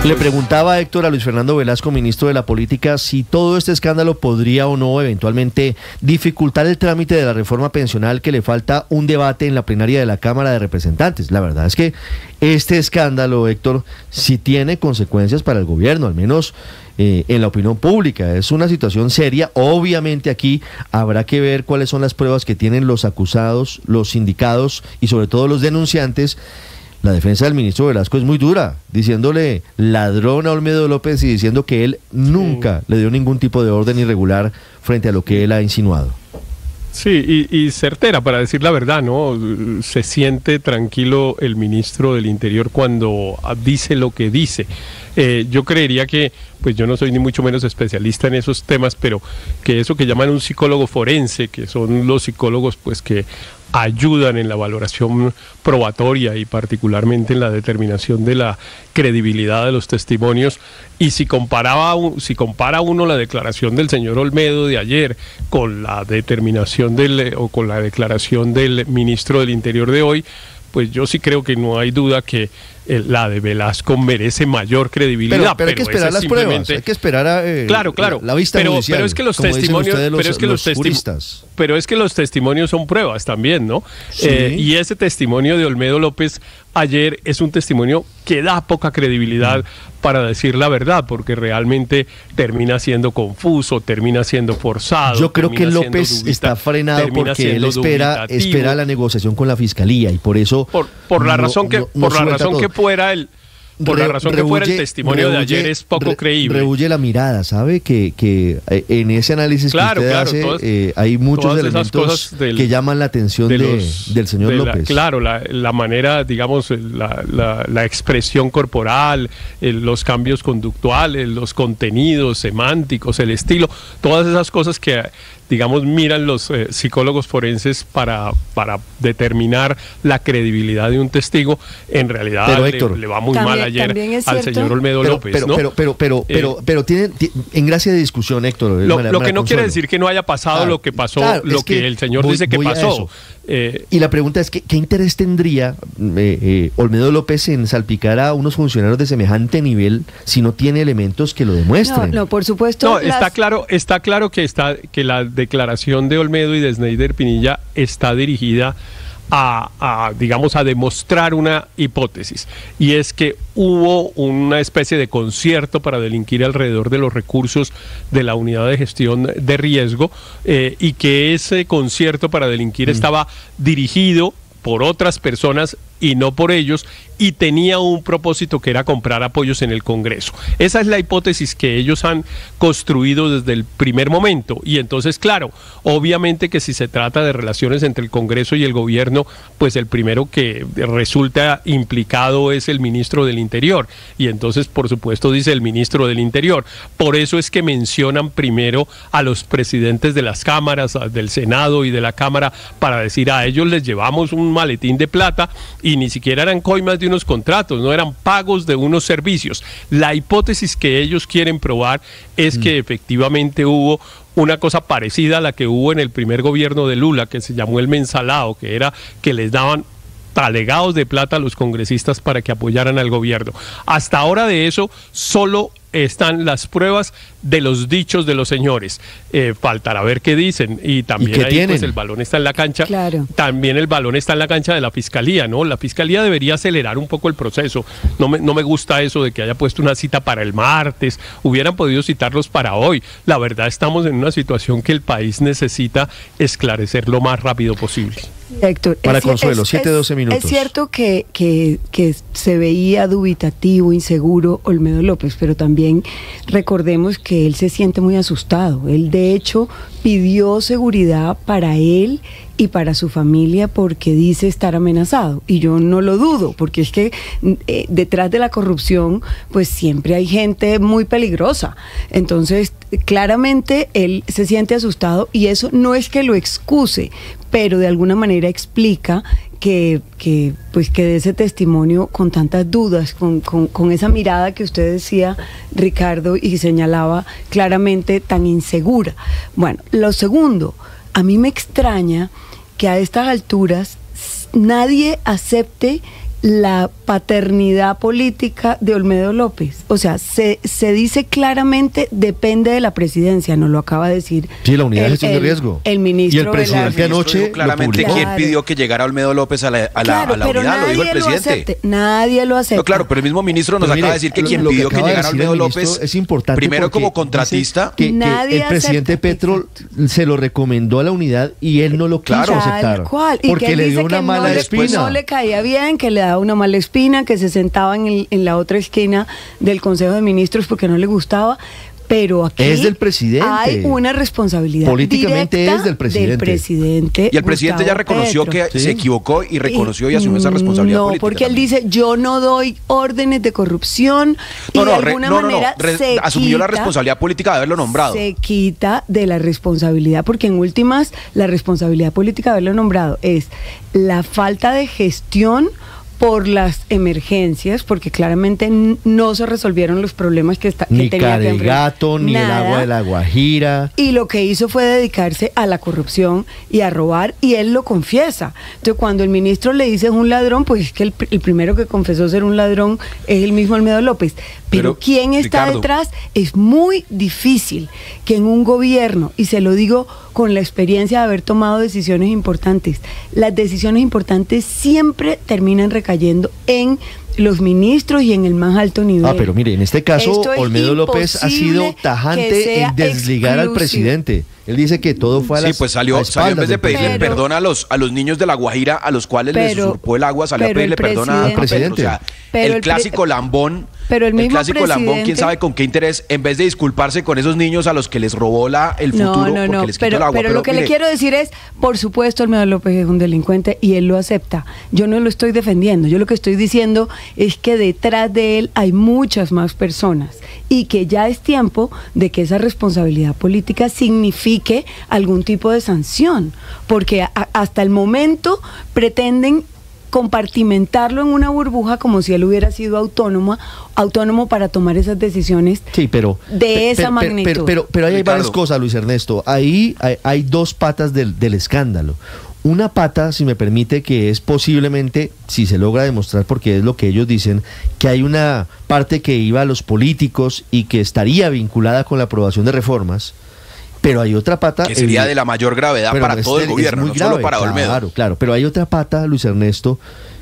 Le preguntaba a Héctor a Luis Fernando Velasco, ministro de la Política, si todo este escándalo podría o no eventualmente dificultar el trámite de la reforma pensional, que le falta un debate en la plenaria de la Cámara de Representantes. La verdad es que este escándalo, Héctor, sí tiene consecuencias para el gobierno, al menos en la opinión pública. Es una situación seria. Obviamente aquí habrá que ver cuáles son las pruebas que tienen los acusados, los sindicados y sobre todo los denunciantes. La defensa del ministro Velasco es muy dura, diciéndole ladrón a Olmedo López y diciendo que él nunca le dio ningún tipo de orden irregular frente a lo que él ha insinuado. Sí, y certera, para decir la verdad, ¿no? Se siente tranquilo el ministro del Interior cuando dice lo que dice. Yo creería que, pues yo no soy ni mucho menos especialista en esos temas, pero que eso que llaman un psicólogo forense, que son los psicólogos pues que ayudan en la valoración probatoria y particularmente en la determinación de la credibilidad de los testimonios, y si compara uno la declaración del señor Olmedo de ayer con la determinación con la declaración del ministro del Interior de hoy, pues yo sí creo que no hay duda que la de Velasco merece mayor credibilidad. Pero hay que esperar las pruebas, hay que esperar a claro, la vista judicial, pero es que los testimonios, pero es que los testimonios son pruebas también, ¿no? Sí. Y ese testimonio de Olmedo López ayer es un testimonio que da poca credibilidad para decir la verdad, porque realmente termina siendo confuso, termina siendo forzado. Yo creo que López está frenado porque él espera la negociación con la fiscalía y por eso por la razón que fuera el testimonio de ayer es poco creíble. Rehuye la mirada, ¿sabe? Que en ese análisis que usted hace hay muchos elementos que llaman la atención del señor López. La manera, digamos, la expresión corporal, los cambios conductuales, los contenidos semánticos, el estilo, todas esas cosas que, digamos, miran los psicólogos forenses para determinar la credibilidad de un testigo. En realidad le va muy mal ayer al señor Olmedo López, ¿no? Pero tiene en gracia de discusión, Héctor. Lo que no quiere decir que no haya pasado lo que pasó, lo que el señor dice que pasó. Y la pregunta es, ¿qué interés tendría Olmedo López en salpicar a unos funcionarios de semejante nivel si no tiene elementos que lo demuestren? No, por supuesto. No, está claro que la declaración de Olmedo y de Sneider Pinilla está dirigida a demostrar una hipótesis, y es que hubo una especie de concierto para delinquir alrededor de los recursos de la unidad de gestión de riesgo, y que ese concierto para delinquir estaba dirigido por otras personas y no por ellos, y tenía un propósito que era comprar apoyos en el Congreso. Esa es la hipótesis que ellos han construido desde el primer momento, y entonces, claro, obviamente que si se trata de relaciones entre el Congreso y el gobierno, pues el primero que resulta implicado es el ministro del Interior, y entonces, por supuesto, dice el ministro del Interior. Por eso es que mencionan primero a los presidentes de las cámaras, del Senado y de la Cámara, para decir: a ellos les llevamos un maletín de plata, y ni siquiera eran coimas de unos contratos, no eran pagos de unos servicios. La hipótesis que ellos quieren probar es que efectivamente hubo una cosa parecida a la que hubo en el primer gobierno de Lula, que se llamó el mensalado, que era que les daban talegados de plata a los congresistas para que apoyaran al gobierno. Hasta ahora de eso solo están las pruebas de los dichos de los señores. Faltará ver qué dicen, y también ahí pues el balón está en la cancha. Claro. También el balón está en la cancha de la fiscalía, ¿no? La fiscalía debería acelerar un poco el proceso. No me gusta eso de que haya puesto una cita para el martes. Hubieran podido citarlos para hoy. La verdad, estamos en una situación que el país necesita esclarecer lo más rápido posible. Héctor, para Consuelo, 7-12 minutos. Es cierto que se veía dubitativo, inseguro Olmedo López, pero también recordemos que él se siente muy asustado. Él, de hecho, pidió seguridad para él y para su familia porque dice estar amenazado, y yo no lo dudo, porque es que detrás de la corrupción pues siempre hay gente muy peligrosa. Entonces claramente él se siente asustado, y eso no es que lo excuse, pero de alguna manera explica que de ese testimonio con tantas dudas, con esa mirada que usted decía, Ricardo, y señalaba claramente tan insegura. Bueno, lo segundo, a mí me extraña que a estas alturas nadie acepte la paternidad política de Olmedo López. O sea, se dice claramente, depende de la presidencia, nos lo acaba de decir. Sí, la unidad de gestión de riesgo. El ministro. Y el presidente anoche dijo claramente quién pidió que llegara Olmedo López a la unidad, lo dijo el presidente. Nadie lo acepta. No, claro, pero el mismo ministro nos acaba de decir que quien pidió que llegara Olmedo López es importante, primero como contratista. Que el presidente Petro se lo recomendó a la unidad y él no lo quiso aceptar. Porque le dio una mala espina. No le caía bien, que le daba una mala espina, que se sentaba en la otra esquina del Consejo de Ministros porque no le gustaba. Pero aquí es del presidente. Hay una responsabilidad políticamente es del presidente. Y el presidente ya reconoció que se equivocó y reconoció y asumió esa responsabilidad política. No, porque él dice, yo no doy órdenes de corrupción y de alguna manera asumió la responsabilidad política de haberlo nombrado. Se quita de la responsabilidad, porque en últimas la responsabilidad política de haberlo nombrado es la falta de gestión por las emergencias, porque claramente no se resolvieron los problemas que tenía que enfrentar. Ni Caregato, ni el agua de la Guajira. Y lo que hizo fue dedicarse a la corrupción y a robar, y él lo confiesa. Entonces, cuando el ministro le dice es un ladrón, pues es que el primero que confesó ser un ladrón es el mismo Olmedo López. Pero ¿quién está detrás? Es muy difícil que en un gobierno, y se lo digo con la experiencia de haber tomado decisiones importantes, las decisiones importantes siempre terminan recayendo en los ministros y en el más alto nivel. Pero mire, en este caso Olmedo López ha sido tajante en desligar al presidente. Él dice que todo fue a las pues salió en vez de pedirle perdón a los niños de La Guajira, a los cuales les usurpó el agua, salió a pedirle perdón al presidente. O sea, el clásico lambón. Pero el clásico lambón, quién sabe con qué interés, en vez de disculparse con esos niños a los que les robó el futuro porque les quitó el agua. Pero lo que le quiero decir es, por supuesto, Olmedo López es un delincuente y él lo acepta. Yo no lo estoy defendiendo. Yo lo que estoy diciendo es que detrás de él hay muchas más personas y que ya es tiempo de que esa responsabilidad política signifique algún tipo de sanción, porque hasta el momento pretenden compartimentarlo en una burbuja como si él hubiera sido autónomo para tomar esas decisiones de esa magnitud. Pero ahí hay varias cosas, Luis Ernesto. Ahí hay dos patas del escándalo. Una pata, si me permite, que es posiblemente, si se logra demostrar, porque es lo que ellos dicen, que hay una parte que iba a los políticos y que estaría vinculada con la aprobación de reformas. Pero hay otra pata que sería de la mayor gravedad para todo el gobierno, no solo para Olmedo. Claro, pero hay otra pata, Luis Ernesto,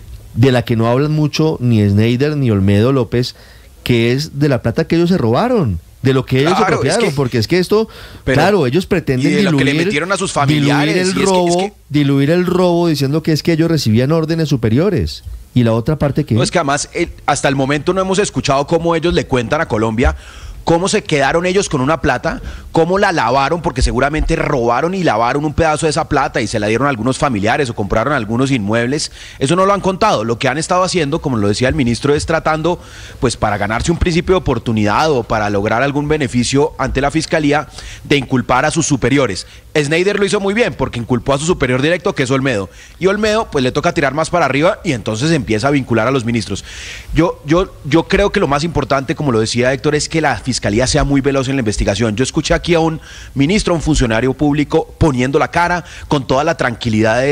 de la que no hablan mucho ni Snyder ni Olmedo López, que es de la plata que ellos se robaron, de lo que ellos se apropiaron, porque es que esto, ellos pretenden diluir, que le metieron a sus familiares, diluir el robo diciendo que es que ellos recibían órdenes superiores. Y la otra parte que... No, es que además hasta el momento no hemos escuchado cómo ellos le cuentan a Colombia cómo se quedaron ellos con una plata, cómo la lavaron, porque seguramente robaron y lavaron un pedazo de esa plata y se la dieron a algunos familiares o compraron algunos inmuebles. Eso no lo han contado. Lo que han estado haciendo, como lo decía el ministro, es tratando, pues para ganarse un principio de oportunidad o para lograr algún beneficio ante la fiscalía, de inculpar a sus superiores. Snyder lo hizo muy bien porque inculpó a su superior directo, que es Olmedo, y Olmedo pues le toca tirar más para arriba y entonces empieza a vincular a los ministros. Yo creo que lo más importante, como lo decía Héctor, es que la fiscalía sea muy veloz en la investigación. Yo escuché aquí a un ministro, a un funcionario público poniendo la cara con toda la tranquilidad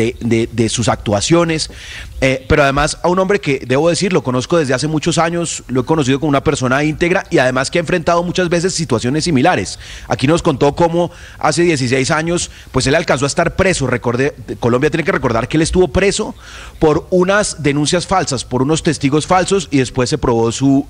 de sus actuaciones, pero además a un hombre que, debo decir, lo conozco desde hace muchos años, lo he conocido como una persona íntegra y además que ha enfrentado muchas veces situaciones similares. Aquí nos contó cómo hace 16 años, pues él alcanzó a estar preso. Colombia tiene que recordar que él estuvo preso por unas denuncias falsas, por unos testigos falsos, y después se probó su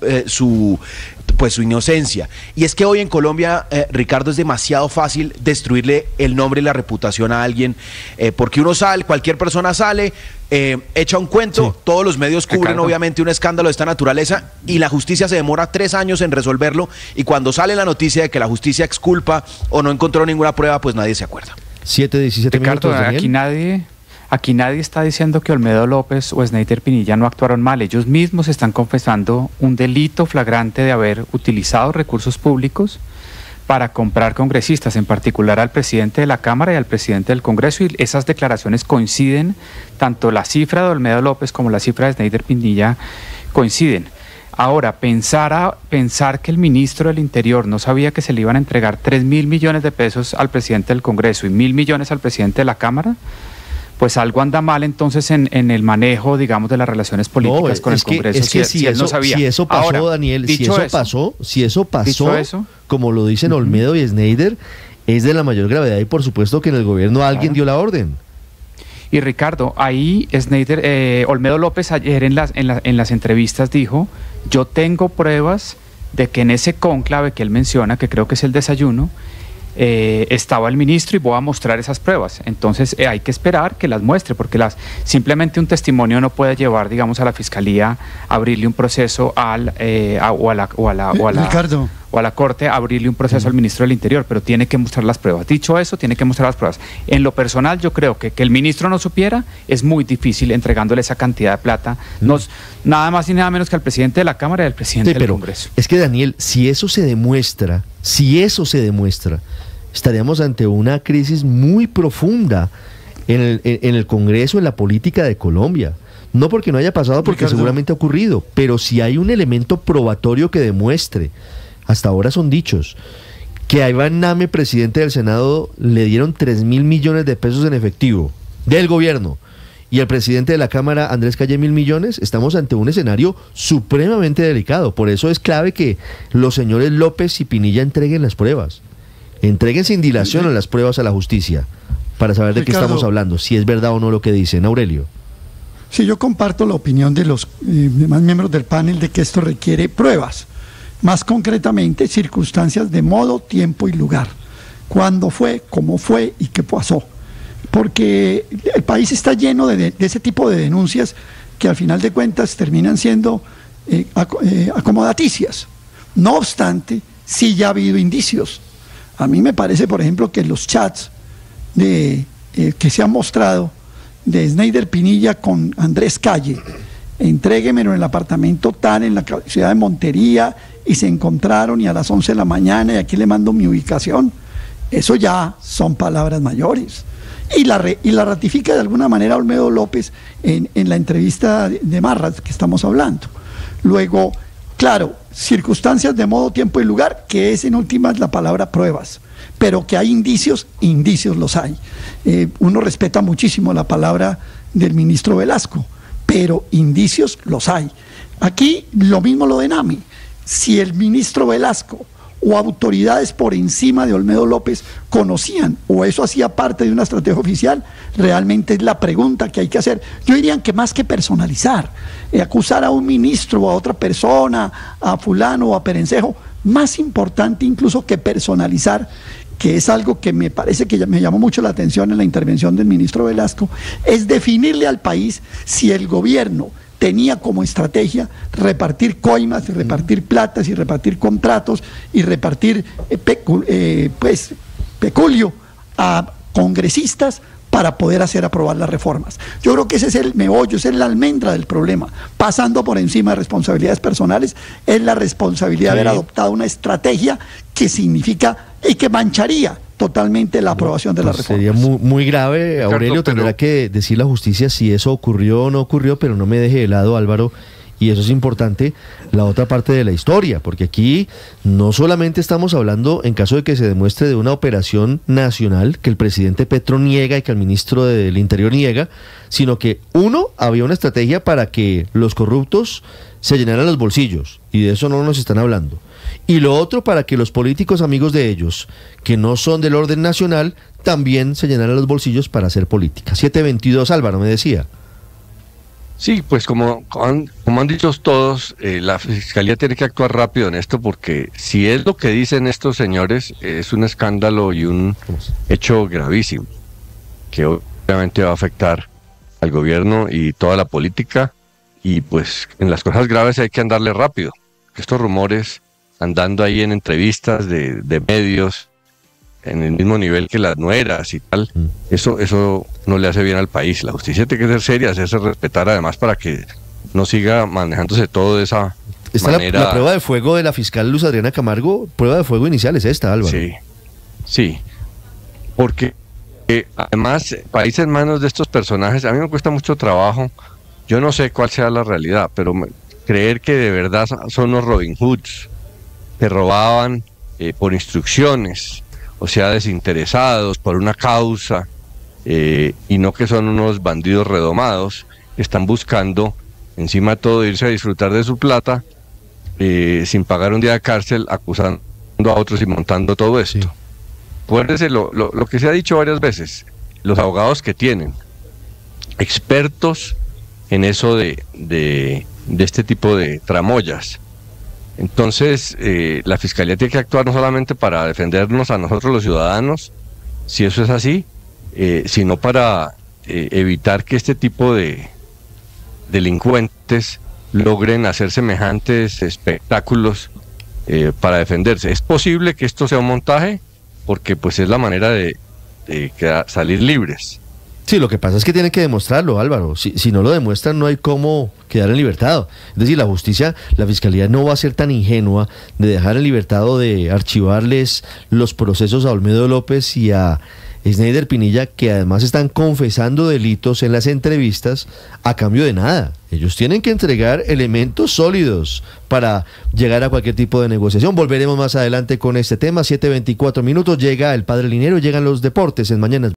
inocencia. Y es que hoy en Colombia, Ricardo, es demasiado fácil destruirle el nombre y la reputación a alguien, porque uno sale, cualquier persona sale, echa un cuento, todos los medios cubren obviamente un escándalo de esta naturaleza y la justicia se demora 3 años en resolverlo, y cuando sale la noticia de que la justicia exculpa o no encontró ninguna prueba, pues nadie se acuerda. 7:17 minutos, Daniel. Aquí nadie está diciendo que Olmedo López o Snyder Pinilla no actuaron mal. Ellos mismos están confesando un delito flagrante de haber utilizado recursos públicos para comprar congresistas, en particular al presidente de la Cámara y al presidente del Congreso, y esas declaraciones coinciden, tanto la cifra de Olmedo López como la cifra de Snyder Pinilla coinciden. Ahora, pensar que el ministro del Interior no sabía que se le iban a entregar 3.000 millones de pesos al presidente del Congreso y 1.000 millones al presidente de la Cámara, pues algo anda mal entonces en el manejo, digamos, de las relaciones políticas con el Congreso. Es que si él no sabía. Si eso pasó, ahora, Daniel, si eso pasó, como lo dicen Olmedo y Schneider, es de la mayor gravedad y por supuesto que en el gobierno alguien dio la orden. Y Ricardo, ahí Olmedo López ayer en las entrevistas dijo, yo tengo pruebas de que en ese cónclave que él menciona, que creo que es el desayuno, estaba el ministro y voy a mostrar esas pruebas. Entonces hay que esperar que las muestre, porque simplemente un testimonio no puede llevar, digamos, a la fiscalía a abrirle un proceso o a la corte a abrirle un proceso al ministro del Interior, pero tiene que mostrar las pruebas. Dicho eso, tiene que mostrar las pruebas. En lo personal, yo creo que el ministro no supiera es muy difícil entregándole esa cantidad de plata, nada más y nada menos que al presidente de la Cámara y al presidente del Congreso. Es que, Daniel, si eso se demuestra, estaríamos ante una crisis muy profunda en el Congreso, en la política de Colombia. No porque no haya pasado, porque Ricardo, seguramente ha ocurrido, pero si hay un elemento probatorio que demuestre, hasta ahora son dichos, que a Iván Name, presidente del Senado, le dieron 3.000 millones de pesos en efectivo del gobierno, y al presidente de la Cámara, Andrés Calle, 1.000 millones, estamos ante un escenario supremamente delicado. Por eso es clave que los señores López y Pinilla entreguen las pruebas. Entreguen sin dilación las pruebas a la justicia para saber de Ricardo, qué estamos hablando, si es verdad o no lo que dicen. Aurelio. Sí, yo comparto la opinión de los demás miembros del panel de que esto requiere pruebas, más concretamente circunstancias de modo, tiempo y lugar. ¿Cuándo fue, cómo fue y qué pasó? Porque el país está lleno de ese tipo de denuncias que al final de cuentas terminan siendo acomodaticias. No obstante, sí ya ha habido indicios. A mí me parece, por ejemplo, que los chats que se han mostrado de Schneider Pinilla con Andrés Calle, entréguemelo en el apartamento tal, en la ciudad de Montería, y se encontraron y a las 11 de la mañana y aquí le mando mi ubicación, eso ya son palabras mayores. Y la ratifica de alguna manera Olmedo López en la entrevista de Marras que estamos hablando. Luego, claro, circunstancias de modo, tiempo y lugar, que es en últimas la palabra pruebas, pero que hay indicios los hay. Uno respeta muchísimo la palabra del ministro Velasco, pero indicios los hay. Aquí lo mismo lo de Nami. Si el ministro Velasco o autoridades por encima de Olmedo López conocían o eso hacía parte de una estrategia oficial, realmente es la pregunta que hay que hacer. Yo diría que más que personalizar, acusar a un ministro o a otra persona, a fulano o a perencejo, más importante incluso que personalizar, que es algo que me parece que me llamó mucho la atención en la intervención del ministro Velasco, es definirle al país si el gobierno tenía como estrategia repartir coimas, y repartir platas, y repartir contratos, y repartir peculio a congresistas para poder hacer aprobar las reformas. Yo creo que ese es el meollo, esa es la almendra del problema. Pasando por encima de responsabilidades personales, es la responsabilidad de haber adoptado una estrategia que significa y que mancharía totalmente la aprobación de la reforma. Sería muy grave, Aurelio, tendrá que decir la justicia si eso ocurrió o no ocurrió, pero no me deje de lado, Álvaro, y eso es importante, la otra parte de la historia, porque aquí no solamente estamos hablando, en caso de que se demuestre, de una operación nacional que el presidente Petro niega y que el ministro del Interior niega, sino que había una estrategia para que los corruptos se llenaran los bolsillos, y de eso no nos están hablando. Y lo otro, para que los políticos amigos de ellos, que no son del orden nacional, también se llenaran los bolsillos para hacer política. 722, Álvaro, me decía. Sí, pues como han dicho todos, la Fiscalía tiene que actuar rápido en esto, porque si es lo que dicen estos señores, es un escándalo y un hecho gravísimo, que obviamente va a afectar al gobierno y toda la política, y pues en las cosas graves hay que andarle rápido. Estos rumores andando ahí en entrevistas de medios, en el mismo nivel que las nueras y tal, eso no le hace bien al país. La justicia tiene que ser seria, hacerse respetar, además, para que no siga manejándose todo de esa manera. La prueba de fuego de la fiscal Luz Adriana Camargo, prueba de fuego inicial es esta, Álvaro. Sí, porque además, país en manos de estos personajes, a mí me cuesta mucho trabajo, yo no sé cuál sea la realidad, pero creer que de verdad son los Robin Hoods, que robaban por instrucciones, o sea, desinteresados por una causa, y no que son unos bandidos redomados que están buscando, encima de todo, irse a disfrutar de su plata sin pagar un día de cárcel, acusando a otros y montando todo esto. Sí. Acuérdese lo que se ha dicho varias veces, los abogados que tienen, expertos en eso de este tipo de tramoyas. Entonces, la Fiscalía tiene que actuar no solamente para defendernos a nosotros los ciudadanos, si eso es así, sino para evitar que este tipo de delincuentes logren hacer semejantes espectáculos para defenderse. Es posible que esto sea un montaje, porque pues es la manera de salir libres. Sí, lo que pasa es que tienen que demostrarlo, Álvaro. Si no lo demuestran, no hay cómo quedar en libertad. Es decir, la justicia, la fiscalía no va a ser tan ingenua de dejar en libertad o de archivarles los procesos a Olmedo López y a Snyder Pinilla, que además están confesando delitos en las entrevistas a cambio de nada. Ellos tienen que entregar elementos sólidos para llegar a cualquier tipo de negociación. Volveremos más adelante con este tema. 7:24 minutos, llega el Padre Linero, llegan los deportes en Mañanas.